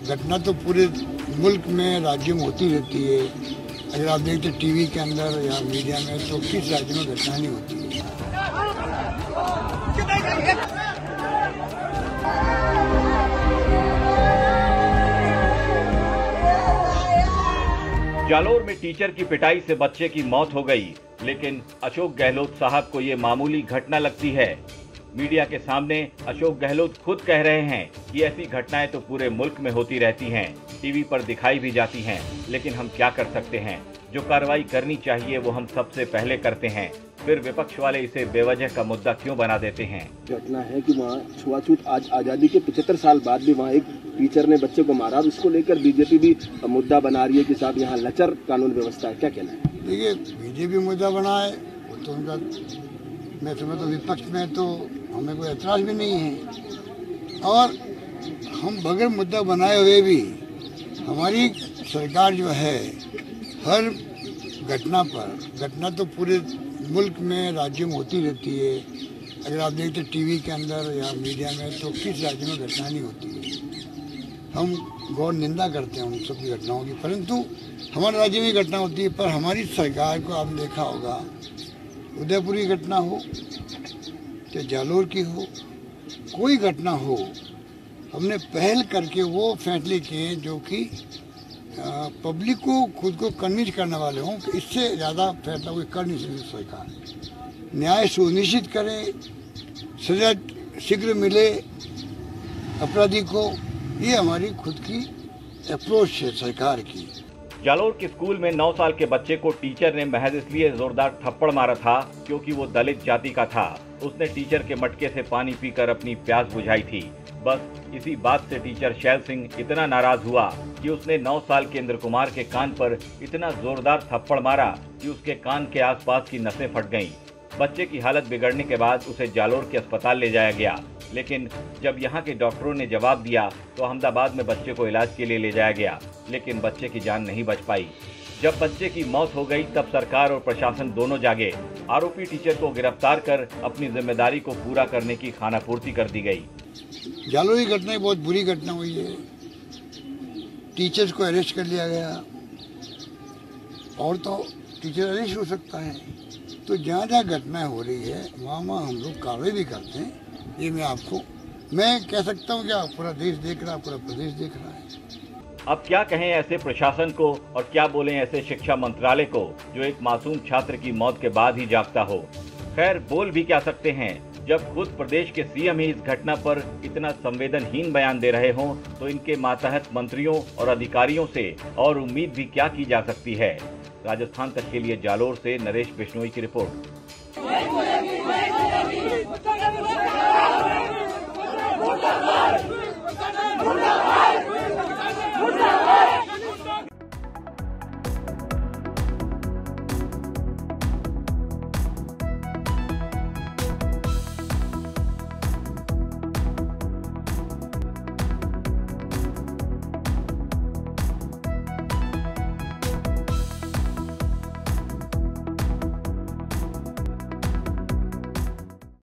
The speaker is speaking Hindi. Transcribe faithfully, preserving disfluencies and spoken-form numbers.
घटना तो पूरे मुल्क में, राज्य में होती रहती है। अगर आप देखते टीवी के अंदर या मीडिया में, तो किस राज्य में घटना नहीं होती है। जालोर में टीचर की पिटाई से बच्चे की मौत हो गई, लेकिन अशोक गहलोत साहब को ये मामूली घटना लगती है। मीडिया के सामने अशोक गहलोत खुद कह रहे हैं कि ऐसी घटनाएं तो पूरे मुल्क में होती रहती हैं, टीवी पर दिखाई भी जाती हैं, लेकिन हम क्या कर सकते हैं। जो कार्रवाई करनी चाहिए वो हम सबसे पहले करते हैं, फिर विपक्ष वाले इसे बेवजह का मुद्दा क्यों बना देते हैं। घटना है कि वहाँ छुआछूत आज आज़ादी के पचहत्तर साल बाद भी वहाँ एक टीचर ने बच्चे को मारा, उसको लेकर बीजेपी भी मुद्दा बना रही है कि साहब यहाँ लचर कानून व्यवस्था है, क्या कहना है। देखिए, बीजेपी मुद्दा बनाए वो तो उनका, मैं समझता हूँ विपक्ष में तो हमें कोई एतराज भी नहीं है। और हम बगैर मुद्दा बनाए हुए भी हमारी सरकार जो है हर घटना पर, घटना तो पूरे मुल्क में, राज्य में होती रहती है। अगर आप देखते टीवी के अंदर या मीडिया में, तो किस राज्य में घटना नहीं होती है। हम गौर निंदा करते हैं उन सब की घटनाओं की, परंतु हमारे राज्य में घटना होती है। पर हमारी सरकार को आपने देखा होगा, उदयपुर की घटना हो चाहे जालोर की हो, कोई घटना हो, हमने पहल करके वो फैसले किए जो कि पब्लिक को खुद को कन्विंस करने वाले हों कि इससे ज़्यादा फैसला कोई कर नहीं सकती सरकार। न्याय सुनिश्चित करे, सजा शीघ्र मिले अपराधी को, ये हमारी खुद की अप्रोच है सरकार की। जालोर के स्कूल में नौ साल के बच्चे को टीचर ने महज इसलिए जोरदार थप्पड़ मारा था क्योंकि वो दलित जाति का था। उसने टीचर के मटके से पानी पीकर अपनी प्यास बुझाई थी। बस इसी बात से टीचर शैल सिंह इतना नाराज हुआ कि उसने नौ साल के इंद्र कुमार के कान पर इतना जोरदार थप्पड़ मारा कि उसके कान के आसपास की नसें फट गईं। बच्चे की हालत बिगड़ने के बाद उसे जालोर के अस्पताल ले जाया गया, लेकिन जब यहाँ के डॉक्टरों ने जवाब दिया तो अहमदाबाद में बच्चे को इलाज के लिए ले जाया गया, लेकिन बच्चे की जान नहीं बच पाई। जब बच्चे की मौत हो गई तब सरकार और प्रशासन दोनों जागे। आरोपी टीचर को गिरफ्तार कर अपनी जिम्मेदारी को पूरा करने की खानापूर्ति कर दी गई। जालोर की घटना बहुत बुरी घटना हुई है। टीचर्स को अरेस्ट कर लिया गया, और तो टीचर अरेस्ट हो सकता है। तो जहाँ जहाँ घटनाएं हो रही है वहाँ वहाँ हम लोग कार्रवाई भी करते हैं। ये मैं आपको मैं कह सकता हूँ, क्या पूरा देश देख रहा है, पूरा प्रदेश देख रहा है। अब क्या कहें ऐसे प्रशासन को और क्या बोलें ऐसे शिक्षा मंत्रालय को जो एक मासूम छात्र की मौत के बाद ही जागता हो। खैर, बोल भी क्या सकते हैं, जब खुद प्रदेश के सीएम ही इस घटना पर इतना संवेदनहीन बयान दे रहे हों तो इनके मातहत मंत्रियों और अधिकारियों से और उम्मीद भी क्या की जा सकती है। राजस्थान तक के लिए जालोर से नरेश बिश्नोई की रिपोर्ट।